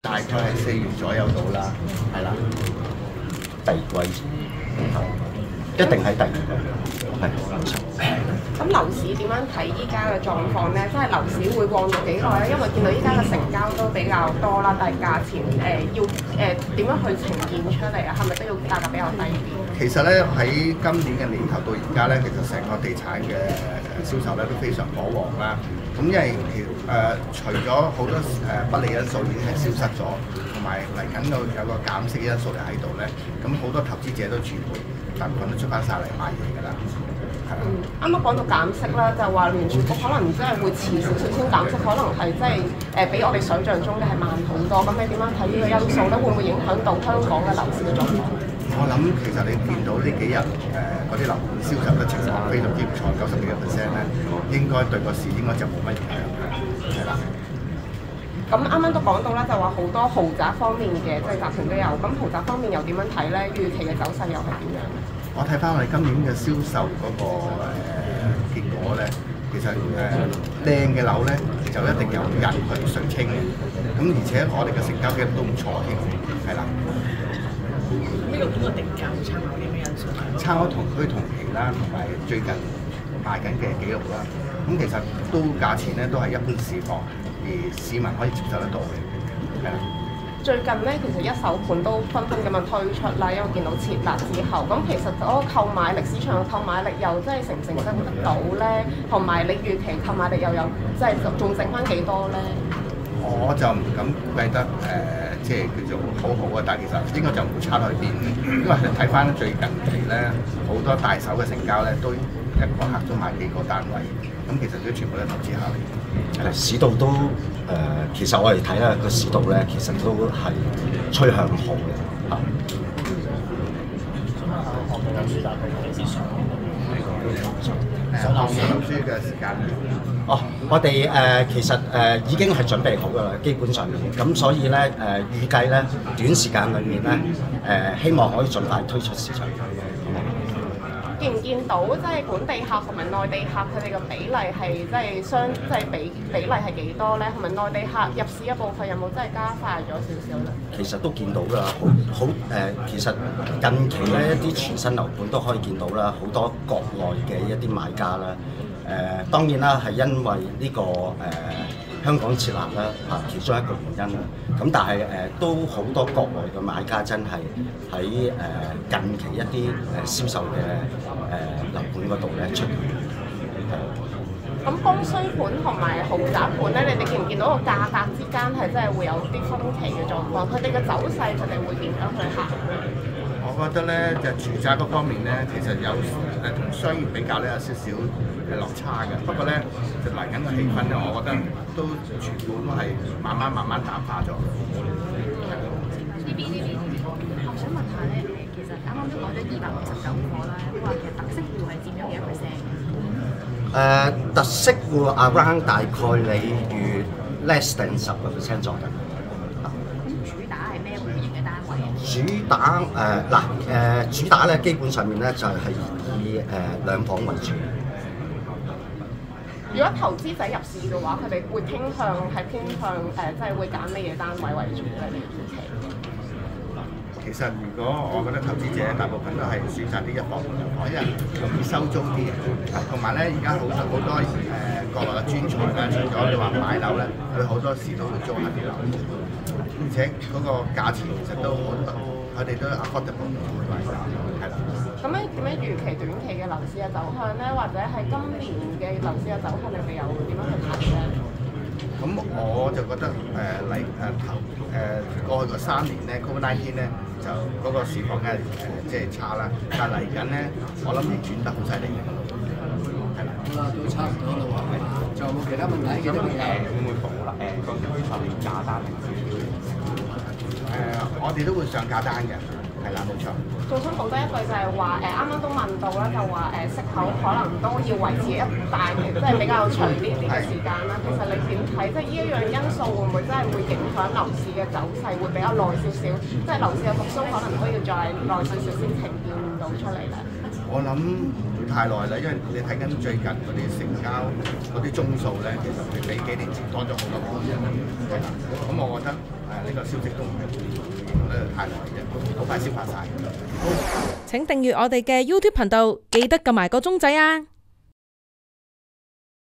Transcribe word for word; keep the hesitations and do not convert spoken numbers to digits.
大概係四月左右到啦，係啦， 第二季一定係第二季，係冇錯。 咁樓市點樣睇依家嘅狀況咧？即係樓市會旺到幾耐咧？因為見到依家嘅成交都比較多啦，但係價錢誒、呃、要誒點、呃、樣去呈現出嚟啊？係咪都要價格比較低啲？ 其實咧喺今年嘅年頭到而家咧，其實成個地產嘅銷售咧都非常火旺啦。咁因為其誒、呃、除咗好多誒、呃、不利因素已經係消失咗，同埋嚟緊有有個減息嘅因素嚟喺度咧，咁好多投資者都全部大部分都出翻晒嚟買嘢㗎啦。 嗯，啱啱講到減息啦，就話聯儲局可能真係會遲少少先減息，可能係即係誒比我哋想象中嘅係慢好多。咁你點樣睇呢個因素咧？會唔會影響到香港嘅樓市嘅狀況？ 我諗其實你見到呢幾日誒嗰啲樓盤銷售嘅情況非常之唔錯，九十幾個 percent 咧，應該對個市應該就冇乜影響嘅，係啦。 咁啱啱都講到啦，就話好多豪宅方面嘅即係集團都有，咁豪宅方面又點樣睇咧？預期嘅走勢又係點樣？ 我睇翻我哋今年嘅銷售嗰、那個誒、呃、結果咧，其實誒靚嘅樓咧就一定有人去垂青嘅，咁而且我哋嘅成交記錄都唔錯添，係啦。 呢個邊個定價會參考啲咩因素？ 參考同區同期啦，同埋最近賣緊嘅記錄啦，咁其實都價錢咧都係一般市況，而市民可以接受得到嘅，係啦。 最近咧，其實一手盤都紛紛咁樣推出啦，因為見到設立之後，咁其實嗰個購買力、市場嘅購買力又真係承唔承受得到咧？同埋你預期購買力又有即係仲剩翻幾多咧？ 我就唔敢估計得誒、呃，即係叫做好好啊！但係其實應該就唔會差到去邊嘅，因為睇翻最近期咧，好多大手嘅成交咧，都一個客都買幾個單位，咁其實都全部都係投資客嚟。 誒市道都誒、呃，其實我哋睇咧個市道咧，其實都係趨向好嘅嚇。 上堂上書嘅時間。 哦，我哋誒、呃、其實誒、呃、已經係準備好㗎啦，基本上咁，所以咧誒、呃、預計咧短時間裏面咧誒、呃、希望可以盡快推出市場。 見唔見到即係本地客同埋內地客佢哋嘅比例係即係相即係比比例係幾多咧？同埋內地客入市嘅部分有冇真係加快咗少少咧？ 其實都見到㗎，好好誒、呃，其實近期咧一啲全新樓盤都可以見到啦，好多國內嘅一啲買家啦。誒、呃、當然啦，係因為呢、這個誒、呃、香港設立啦嚇，其中一個原因啦。咁但係誒、呃、都好多國內嘅買家真係喺誒近期一啲誒銷售嘅誒樓盤嗰度咧出現。 咁剛需盤同埋豪宅盤咧，你哋見唔見到個價格之間係真係會有啲分歧嘅狀況？佢哋嘅走勢佢哋會點樣去行？ 我覺得咧就住宅嗰方面咧，其實有誒同商業比較咧有少少嘅落差嘅。不過咧就嚟緊嘅氣氛咧，我覺得都全部都係慢慢慢慢淡化咗。 呢邊呢邊，我想問下咧，誒其實啱啱都講咗二百五十九個啦，話其實特色戶係佔咗幾多 percent？ 誒、呃、特色戶 around 大概你預 less than 十個 percent 左右。 咁主打係咩類型嘅單位啊？ 主打誒嗱誒主打咧，基本上面咧就係、是、以誒、呃、兩房為主。 如果投資者入市嘅話，佢哋會傾向係偏向誒，即、呃、係、就是、會揀咩嘢單位為主咧？你預期？ 其實如果我覺得投資者大部分都係選擇啲一房兩房，因為容易收租啲，同埋咧而家好多好多誒、呃、國內嘅專才咧，除咗你話買樓咧，佢好多時都會租下啲樓，而且嗰個價錢其實都好，佢哋都 affordable 係啦。 咁咧點樣預期短期嘅樓市嘅走向咧，或者係今年嘅樓市嘅走向，你哋又點樣去睇咧？ 咁我就覺得誒嚟誒頭誒過去嗰三年咧 ，Covid 十九 咧就嗰個市況梗係誒即係差啦，但係嚟緊咧，我諗會轉得好犀利嘅，係啦。好啦，都差唔多啦喎，仲有冇其他問題？咁誒會唔會補啦？誒個區上面價單定少少？誒，我哋都會上價單嘅。係啦，冇錯。 仲想補多一句就係話誒，啱啱都問到啦，就話誒息口可能都要維持一大期，即係比較長啲啲嘅時間啦。其實你點睇？即係呢一樣因素會唔會真係會影響樓市嘅走勢，會比較耐少少？即係樓市嘅復甦可能都要再耐少少先呈現到出嚟咧。 我諗唔會太耐啦，因為你睇緊最近嗰啲成交嗰啲宗數咧，其實佢比幾年前多咗好多倍。係啦，咁我覺得誒呢個消息都唔係講得太耐啫，好快消化晒。 請訂閱我哋嘅 YouTube 頻道，記得撳埋個鐘仔啊！